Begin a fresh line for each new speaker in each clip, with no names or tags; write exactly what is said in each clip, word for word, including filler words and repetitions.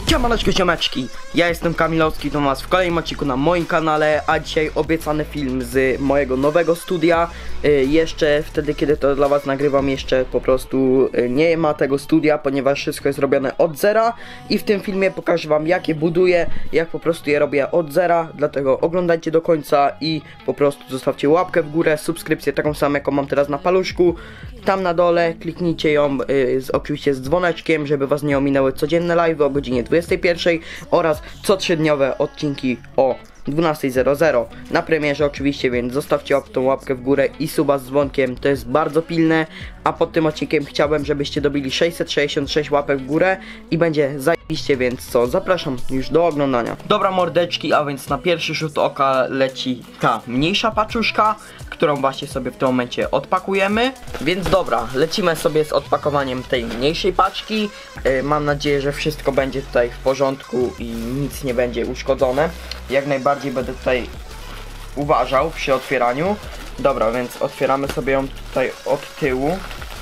Siemaneczko, ziomeczki, ja jestem Kamilowski, to was w kolejnym odcinku na moim kanale, a dzisiaj obiecany film z mojego nowego studia. y, Jeszcze wtedy, kiedy to dla was nagrywam, jeszcze po prostu y, nie ma tego studia, ponieważ wszystko jest robione od zera. I w tym filmie pokażę wam, jak je buduję, jak po prostu je robię od zera. Dlatego oglądajcie do końca i po prostu zostawcie łapkę w górę, subskrypcję taką samą, jaką mam teraz na paluszku. Tam na dole kliknijcie ją y, z, oczywiście z dzwoneczkiem, żeby was nie ominęły codzienne live o godzinie dwudziestej pierwszej oraz co trzydniowe odcinki o dwunastej zero zero na premierze oczywiście, więc zostawcie łap tą łapkę w górę i suba z dzwonkiem, to jest bardzo pilne. A pod tym odcinkiem chciałbym, żebyście dobili sześćset sześćdziesiąt sześć łapek w górę i będzie zajebiście, więc co, zapraszam już do oglądania. Dobra mordeczki, a więc na pierwszy rzut oka leci ta mniejsza paczuszka, którą właśnie sobie w tym momencie odpakujemy. Więc dobra, lecimy sobie z odpakowaniem tej mniejszej paczki. yy, Mam nadzieję, że wszystko będzie tutaj w porządku i nic nie będzie uszkodzone. Jak najbardziej będę tutaj uważał przy otwieraniu. Dobra, więc otwieramy sobie ją tutaj od tyłu.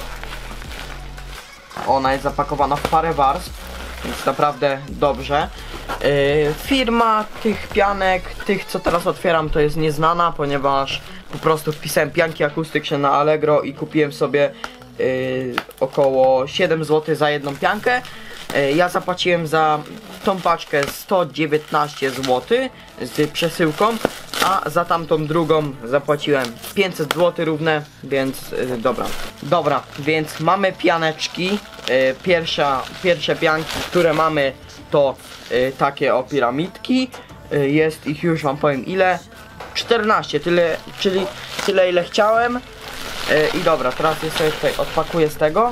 Ona jest zapakowana w parę warstw, więc naprawdę dobrze. Yy, firma tych pianek, tych co teraz otwieram, to jest nieznana, ponieważ po prostu wpisałem pianki akustyczne na Allegro i kupiłem sobie yy, około siedem złotych za jedną piankę. Yy, ja zapłaciłem za tą paczkę sto dziewiętnaście złotych z przesyłką, a za tamtą drugą zapłaciłem pięćset złotych równe, więc yy, dobra. Dobra, więc mamy pianeczki. Yy, pierwsza, pierwsze pianki, które mamy, to yy, takie o piramidki. Yy, jest ich, już wam powiem ile. czternaście, tyle, czyli tyle ile chciałem. Yy, I dobra, teraz je sobie tutaj odpakuję z tego.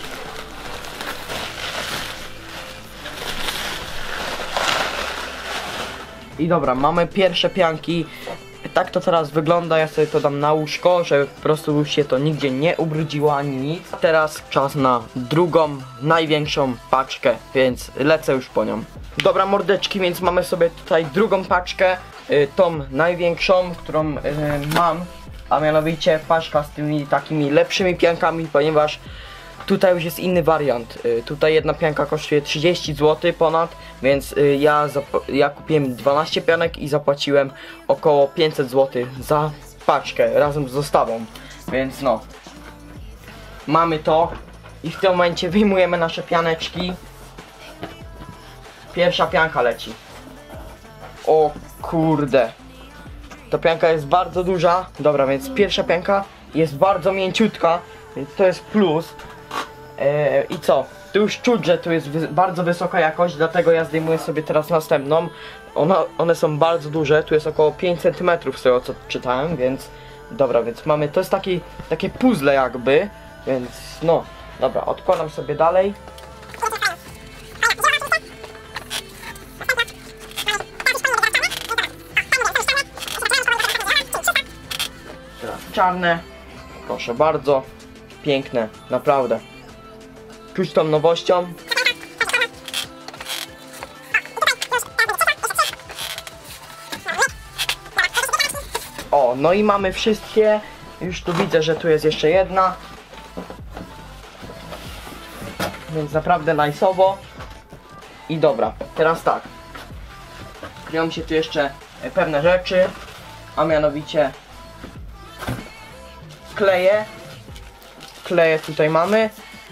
I dobra, mamy pierwsze pianki. Tak to teraz wygląda, ja sobie to dam na łóżko, żeby po prostu się to nigdzie nie ubrudziło ani nic. Teraz czas na drugą, największą paczkę, więc lecę już po nią. Dobra mordeczki, więc mamy sobie tutaj drugą paczkę, y, tą największą, którą y, mam, a mianowicie paczka z tymi takimi lepszymi piankami, ponieważ tutaj już jest inny wariant. y, Tutaj jedna pianka kosztuje trzydzieści złotych ponad, więc y, ja, ja kupiłem dwanaście pianek i zapłaciłem około pięćset złotych za paczkę razem z dostawą. Więc no, mamy to i w tym momencie wyjmujemy nasze pianeczki. Pierwsza pianka leci. O kurde, ta pianka jest bardzo duża. Dobra, więc pierwsza pianka jest bardzo mięciutka, więc to jest plus. Eee, I co? Tu już czuć, że tu jest wy bardzo wysoka jakość, dlatego ja zdejmuję sobie teraz następną. Ona, one są bardzo duże, tu jest około pięć centymetrów z tego co czytałem, więc dobra, więc mamy, to jest taki, takie puzzle jakby, więc no, dobra, odkładam sobie dalej. Teraz czarne, proszę bardzo, piękne, naprawdę. Czuć tą nowością. O, no i mamy wszystkie. Już tu widzę, że tu jest jeszcze jedna. Więc naprawdę najsowo. I dobra, teraz tak. Kryją się tu jeszcze pewne rzeczy. A mianowicie kleje. Kleje tutaj mamy.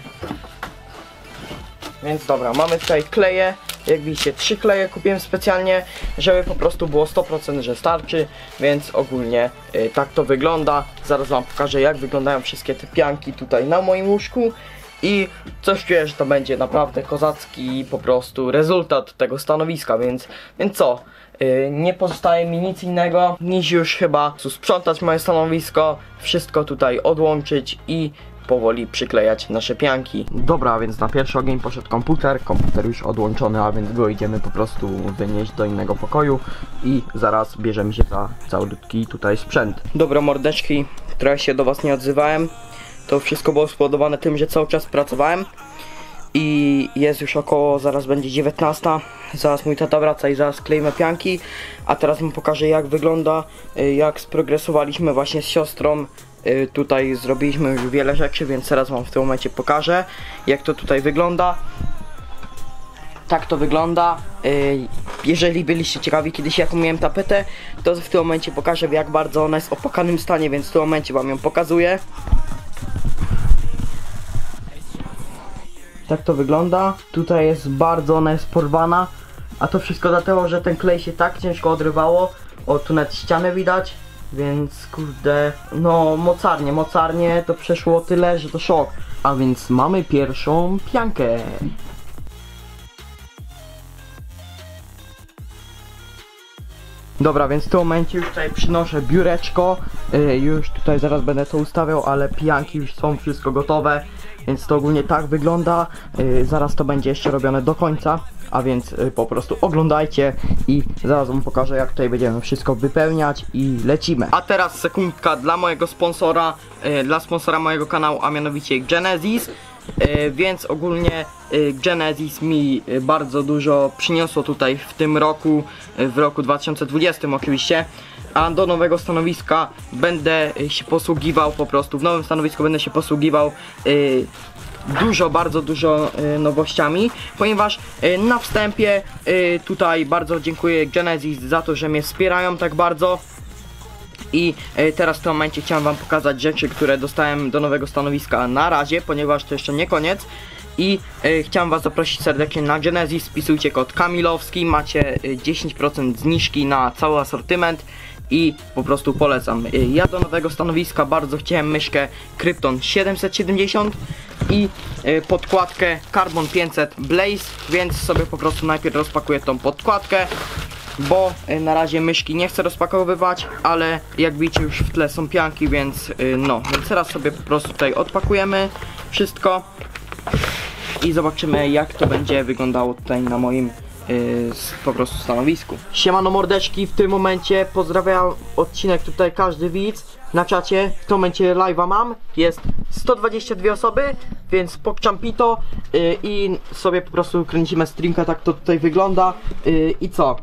Więc dobra, mamy tutaj kleje. Jak widzicie, trzy kleje kupiłem specjalnie, żeby po prostu było sto procent, że starczy. Więc ogólnie y, tak to wygląda. Zaraz wam pokażę, jak wyglądają wszystkie te pianki tutaj na moim łóżku. I coś czuję, że to będzie naprawdę kozacki po prostu rezultat tego stanowiska. Więc, więc co? Yy, nie pozostaje mi nic innego niż już chyba sprzątać moje stanowisko, wszystko tutaj odłączyć i powoli przyklejać nasze pianki. Dobra, więc na pierwszy ogień poszedł komputer. Komputer już odłączony, a więc go idziemy po prostu wynieść do innego pokoju i zaraz bierzemy się za całutki tutaj sprzęt. Dobra mordeczki, trochę się do was nie odzywałem. To wszystko było spowodowane tym, że cały czas pracowałem. I jest już około, zaraz będzie dziewiętnasta. Zaraz mój tata wraca i zaraz klejmy pianki. A teraz wam pokażę, jak wygląda, jak sprogresowaliśmy właśnie z siostrą. Tutaj zrobiliśmy już wiele rzeczy, więc teraz wam w tym momencie pokażę, jak to tutaj wygląda. tak to wygląda. Yy, jeżeli byliście ciekawi kiedyś jaką miałem tapetę, to w tym momencie pokażę, jak bardzo ona jest w opłakanym stanie, więc w tym momencie wam ją pokazuję. Tak to wygląda. Tutaj jest bardzo, ona jest porwana, a to wszystko dlatego, że ten klej się tak ciężko odrywało. O, tu nawet ścianę widać, więc kurde, no mocarnie, mocarnie to przeszło tyle, że to szok. A więc mamy pierwszą piankę. Dobra, więc w tym momencie już tutaj przynoszę biureczko. Yy, już tutaj zaraz będę to ustawiał, ale pianki już są wszystko gotowe. Więc to ogólnie tak wygląda. Yy, zaraz to będzie jeszcze robione do końca. A więc yy, po prostu oglądajcie i zaraz wam pokażę, jak tutaj będziemy wszystko wypełniać i lecimy. A teraz sekundka dla mojego sponsora, yy, dla sponsora mojego kanału, a mianowicie Genesis. Yy, więc ogólnie yy, Genesis mi yy, bardzo dużo przyniosło tutaj w tym roku, yy, w roku dwa tysiące dwudziestym oczywiście. A do nowego stanowiska będę yy, się posługiwał po prostu, w nowym stanowisku będę się posługiwał yy, dużo, bardzo dużo yy, nowościami, ponieważ yy, na wstępie yy, tutaj bardzo dziękuję Genesis za to, że mnie wspierają tak bardzo. I y, teraz w tym momencie chciałem wam pokazać rzeczy, które dostałem do nowego stanowiska na razie, ponieważ to jeszcze nie koniec. I y, chciałem was zaprosić serdecznie na Genesis, wpisujcie kod Kamilowski, macie y, dziesięć procent zniżki na cały asortyment i po prostu polecam. Y, ja do nowego stanowiska bardzo chciałem myszkę Krypton siedemset siedemdziesiąt i y, podkładkę Carbon pięćset Blaze, więc sobie po prostu najpierw rozpakuję tą podkładkę, bo y, na razie myszki nie chcę rozpakowywać, ale jak widzicie już w tle są pianki, więc y, no, więc teraz sobie po prostu tutaj odpakujemy wszystko i zobaczymy, jak to będzie wyglądało tutaj na moim y, po prostu stanowisku. Siemano mordeczki, w tym momencie pozdrawiam odcinek tutaj każdy widz na czacie. W tym momencie live'a mam, jest sto dwadzieścia dwie osoby, więc pokczam pito y, i sobie po prostu kręcimy streamka, tak to tutaj wygląda y, i co?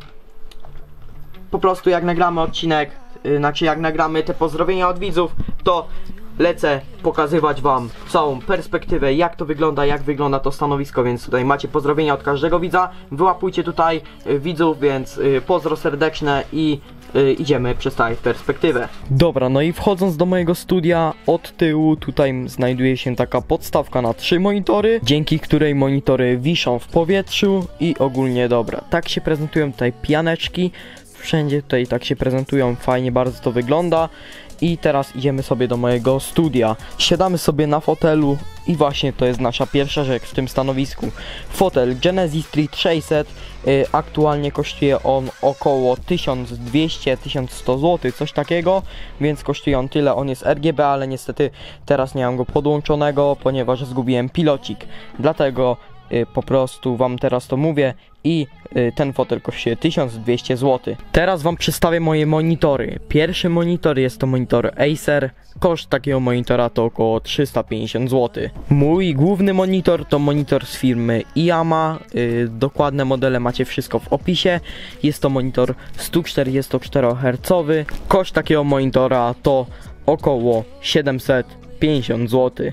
Po prostu jak nagramy odcinek, yy, znaczy jak nagramy te pozdrowienia od widzów, to lecę pokazywać wam całą perspektywę, jak to wygląda, jak wygląda to stanowisko, więc tutaj macie pozdrowienia od każdego widza. Wyłapujcie tutaj yy, widzów, więc yy, pozdro serdeczne i yy, idziemy przez całą perspektywę. Dobra, no i wchodząc do mojego studia, od tyłu tutaj znajduje się taka podstawka na trzy monitory, dzięki której monitory wiszą w powietrzu i ogólnie dobra, tak się prezentują tutaj pianeczki. Wszędzie tutaj tak się prezentują, fajnie bardzo to wygląda. I teraz idziemy sobie do mojego studia. Siadamy sobie na fotelu i właśnie to jest nasza pierwsza rzecz w tym stanowisku. Fotel Genesis Street sześćset, yy, aktualnie kosztuje on około tysiąc dwieście do tysiąc stu złotych, coś takiego, więc kosztuje on tyle. On jest R G B, ale niestety teraz nie mam go podłączonego, ponieważ zgubiłem pilocik. Dlatego yy, po prostu wam teraz to mówię. I y, ten fotel kosztuje tysiąc dwieście złotych. Teraz wam przedstawię moje monitory. Pierwszy monitor jest to monitor Acer. Koszt takiego monitora to około trzysta pięćdziesiąt złotych. Mój główny monitor to monitor z firmy Iyama. y, Dokładne modele macie wszystko w opisie. Jest to monitor sto czterdziestoczterohercowy. Koszt takiego monitora to około siedemset pięćdziesiąt złotych.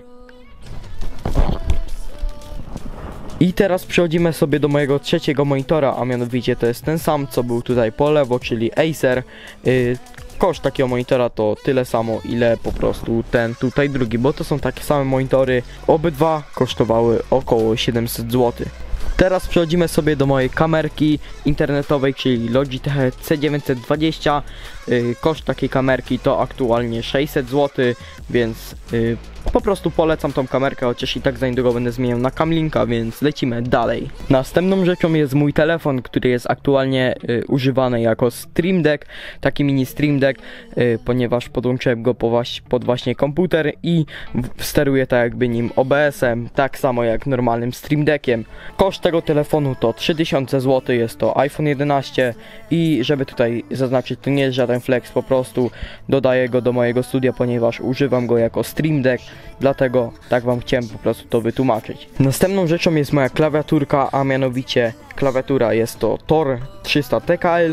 I teraz przechodzimy sobie do mojego trzeciego monitora, a mianowicie to jest ten sam, co był tutaj po lewo, czyli Acer. Yy, koszt takiego monitora to tyle samo, ile po prostu ten tutaj drugi, bo to są takie same monitory. Obydwa kosztowały około siedemset złotych. Teraz przechodzimy sobie do mojej kamerki internetowej, czyli Logitech C dziewięćset dwadzieścia. Yy, koszt takiej kamerki to aktualnie sześćset złotych, więc yy, po prostu polecam tą kamerkę, chociaż i tak za niedługo będę zmieniał na Camlinka, więc lecimy dalej. Następną rzeczą jest mój telefon, który jest aktualnie y, używany jako Stream Deck, taki mini Stream Deck, y, ponieważ podłączyłem go po waś, pod właśnie komputer i w, steruję tak jakby nim O B S-em, tak samo jak normalnym Stream Deckiem. Koszt tego telefonu to trzy tysiące złotych, jest to iPhone jedenaście i żeby tutaj zaznaczyć, to nie jest żaden flex, po prostu dodaję go do mojego studia, ponieważ używam go jako Stream Deck. Dlatego tak wam chciałem po prostu to wytłumaczyć. Następną rzeczą jest moja klawiaturka, a mianowicie klawiatura jest to Tor trzysta T K L.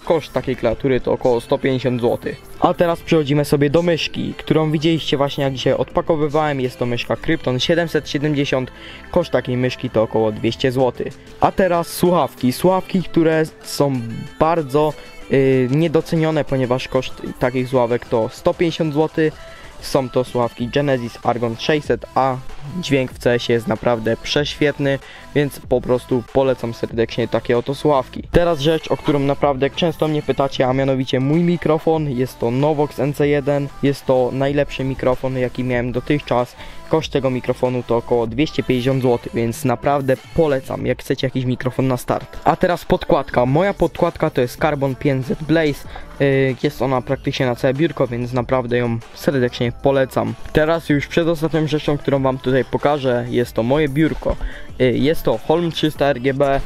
koszt takiej klawiatury to około sto pięćdziesiąt złotych. A teraz przechodzimy sobie do myszki, którą widzieliście właśnie jak dzisiaj odpakowywałem. Jest to myszka Krypton siedemset siedemdziesiąt, koszt takiej myszki to około dwieście złotych. A teraz słuchawki, słuchawki, które są bardzo yy, niedocenione, ponieważ koszt takich słuchawek to sto pięćdziesiąt złotych. Są to słuchawki Genesis Argon sześćset A, dźwięk w C S jest naprawdę prześwietny, więc po prostu polecam serdecznie takie oto słuchawki. Teraz rzecz, o którą naprawdę często mnie pytacie, a mianowicie mój mikrofon. Jest to Novox N C jeden, jest to najlepszy mikrofon jaki miałem dotychczas. Koszt tego mikrofonu to około dwieście pięćdziesiąt złotych, więc naprawdę polecam, jak chcecie jakiś mikrofon na start. A teraz podkładka. Moja podkładka to jest Carbon pięćset Blaze. Jest ona praktycznie na całe biurko, więc naprawdę ją serdecznie polecam. Teraz już przedostatnią rzeczą, którą wam tutaj pokażę, jest to moje biurko. Jest to Holm trzysta R G B.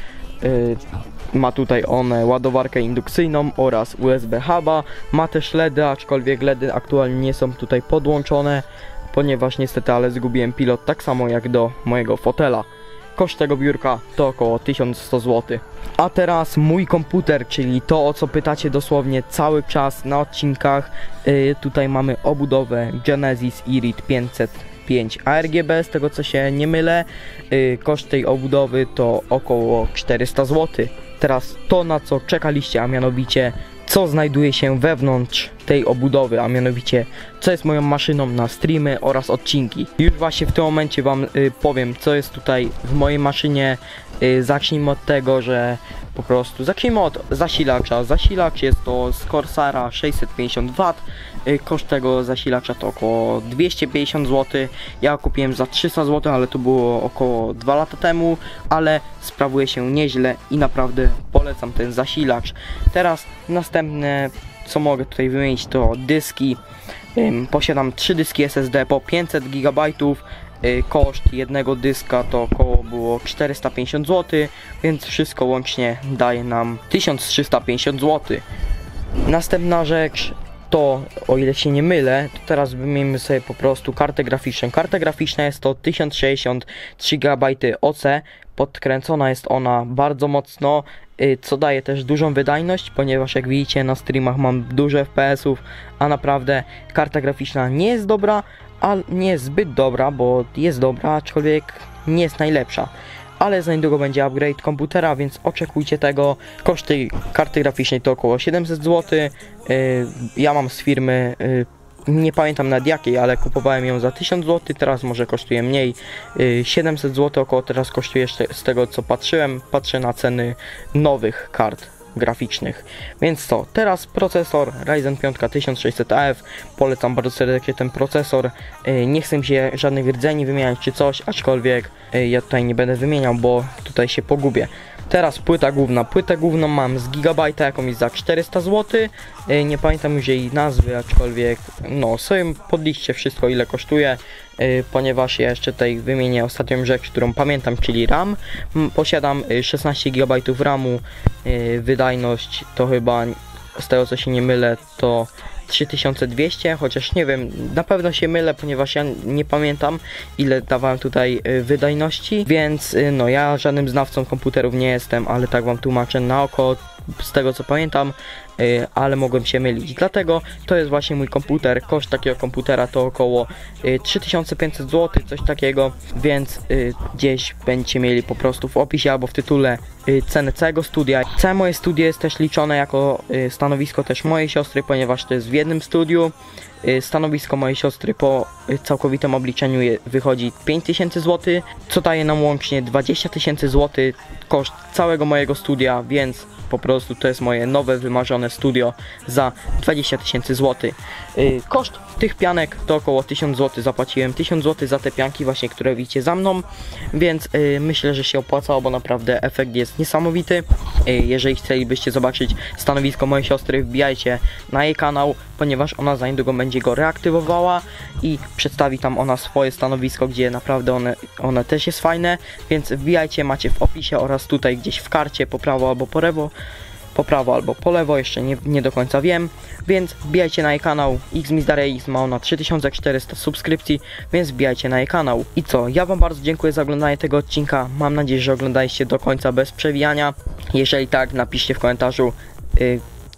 Ma tutaj one ładowarkę indukcyjną oraz U S B huba. Ma też LEDy, aczkolwiek LEDy aktualnie nie są tutaj podłączone, ponieważ niestety ale zgubiłem pilot, tak samo jak do mojego fotela. Koszt tego biurka to około tysiąc sto złotych. A teraz mój komputer, czyli to, o co pytacie dosłownie cały czas na odcinkach. Yy, tutaj mamy obudowę Genesis Irid pięćset pięć A R G B, z tego co się nie mylę. Yy, koszt tej obudowy to około czterysta złotych. Teraz to, na co czekaliście, a mianowicie co znajduje się wewnątrz tej obudowy, a mianowicie co jest moją maszyną na streamy oraz odcinki. Już właśnie w tym momencie wam y, powiem, co jest tutaj w mojej maszynie. y, Zacznijmy od tego, że po prostu zacznijmy od zasilacza. Zasilacz jest to z Corsara sześćset pięćdziesiąt watów. y, Koszt tego zasilacza to około dwieście pięćdziesiąt złotych. Ja kupiłem za trzysta złotych, ale to było około dwa lata temu, ale sprawuje się nieźle i naprawdę polecam ten zasilacz. Teraz następne, co mogę tutaj wymienić, to dyski. Ym, posiadam trzy dyski S S D po pięćset gigabajtów. Yy, koszt jednego dyska to około było czterysta pięćdziesiąt złotych, więc wszystko łącznie daje nam tysiąc trzysta pięćdziesiąt złotych. Następna rzecz to, o ile się nie mylę, to teraz wymienimy sobie po prostu kartę graficzną. Karta graficzna jest to tysiąc sześćdziesiąt trzy gigabajty O C. Podkręcona jest ona bardzo mocno, co daje też dużą wydajność, ponieważ jak widzicie na streamach mam dużo F P S ów, a naprawdę karta graficzna nie jest dobra, a nie jest zbyt dobra, bo jest dobra, aczkolwiek nie jest najlepsza. Ale za niedługo będzie upgrade komputera, więc oczekujcie tego. Koszt tej karty graficznej to około siedemset złotych. Yy, ja mam z firmy, yy, nie pamiętam nad jakiej, ale kupowałem ją za tysiąc złotych, teraz może kosztuje mniej, yy, siedemset złotych około teraz kosztuje z tego co patrzyłem. Patrzę na ceny nowych kart graficznych. Więc co, teraz procesor Ryzen pięć tysiąc sześćset A F, polecam bardzo serdecznie ten procesor. yy, Nie chcę mi się żadnych rdzeni wymieniać czy coś, aczkolwiek yy, ja tutaj nie będę wymieniał, bo tutaj się pogubię. Teraz płyta główna. Płytę główną mam z gigabajta jakąś za czterysta złotych. Yy, nie pamiętam już jej nazwy, aczkolwiek no sobie podliczcie wszystko ile kosztuje, yy, ponieważ ja jeszcze tutaj wymienię ostatnią rzecz, którą pamiętam, czyli RAM. Posiadam szesnaście gigabajtów ramu. Yy, wydajność to chyba, z tego co się nie mylę, to trzy tysiące dwieście, chociaż nie wiem, na pewno się mylę, ponieważ ja nie pamiętam ile dawałem tutaj y, wydajności, więc y, no ja żadnym znawcą komputerów nie jestem, ale tak wam tłumaczę na oko z tego co pamiętam, y, ale mogłem się mylić, dlatego to jest właśnie mój komputer. Koszt takiego komputera to około y, trzy tysiące pięćset złotych, coś takiego, więc y, gdzieś będziecie mieli po prostu w opisie albo w tytule y, cenę całego studia. Całe moje studio jest też liczone jako y, stanowisko też mojej siostry, ponieważ to jest w jednym studiu. Y, stanowisko mojej siostry po y, całkowitym obliczeniu je, wychodzi pięć tysięcy złotych, co daje nam łącznie dwadzieścia tysięcy złotych koszt całego mojego studia, więc po prostu to jest moje nowe, wymarzone studio za dwadzieścia tysięcy złotych. Yy, koszt tych pianek to około tysiąc złotych. Zapłaciłem tysiąc złotych za te pianki właśnie, które widzicie za mną, więc yy, myślę, że się opłacało, bo naprawdę efekt jest niesamowity. Yy, jeżeli chcielibyście zobaczyć stanowisko mojej siostry, wbijajcie na jej kanał, ponieważ ona za niedługo będzie go reaktywowała i przedstawi tam ona swoje stanowisko, gdzie naprawdę one, one też jest fajne, więc wbijajcie, macie w opisie oraz tutaj gdzieś w karcie po prawo albo po lewo. Po prawo albo po lewo, jeszcze nie, nie do końca wiem, więc wbijajcie na jej kanał. Xmizdarex ma ona trzy tysiące czterysta subskrypcji, więc wbijajcie na jej kanał. I co, ja wam bardzo dziękuję za oglądanie tego odcinka, mam nadzieję, że oglądaliście do końca bez przewijania. Jeżeli tak, napiszcie w komentarzu, yy,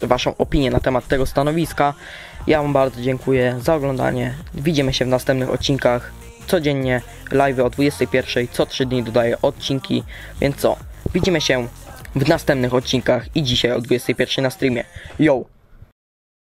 waszą opinię na temat tego stanowiska. Ja wam bardzo dziękuję za oglądanie. Widzimy się w następnych odcinkach. Codziennie live o dwudziestej pierwszej, co trzy dni dodaję odcinki, więc co? Widzimy się w następnych odcinkach i dzisiaj o dwudziestej pierwszej na streamie. Yo!